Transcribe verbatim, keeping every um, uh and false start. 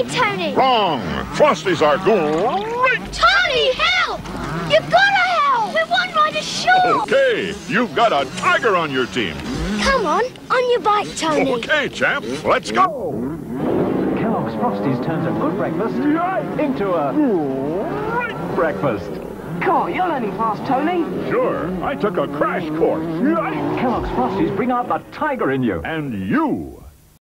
way, Tony! Wrong! Frosties are great! Tony, help! You've got to help! We want right ashore! Okay, you've got a tiger on your team. Come on, on your bike, Tony. Okay, champ, let's go. Kellogg's Frosties turns a good breakfast into a great breakfast. Come on, you're learning fast, Tony. Sure, I took a crash course. Kellogg's Frosties bring out the tiger in you. And you